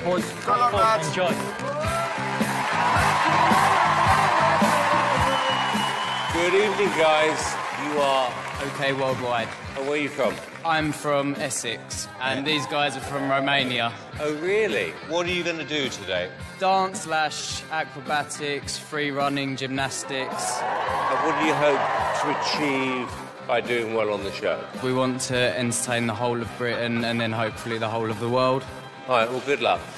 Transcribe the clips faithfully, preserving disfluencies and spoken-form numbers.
boys. Come on, lads. Enjoy. Good evening, guys. You are... Okay, Worldwide. And where are you from? I'm from Essex, and these guys are from Romania. Oh, really? What are you going to do today? Dance slash acrobatics, free running, gymnastics. And what do you hope to achieve by doing well on the show? We want to entertain the whole of Britain and then hopefully the whole of the world. All right, well, good luck.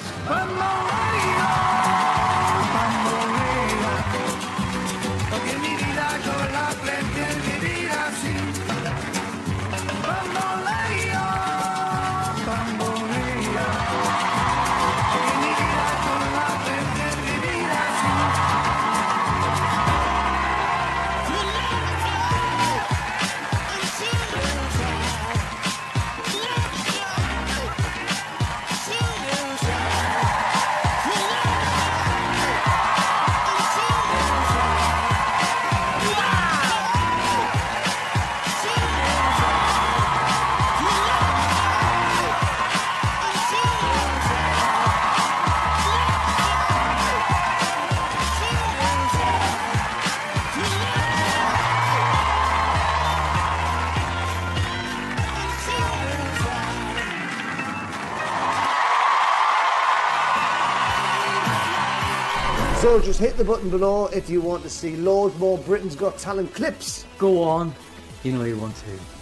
So just hit the button below if you want to see loads more Britain's Got Talent clips. Go on. You know you want to.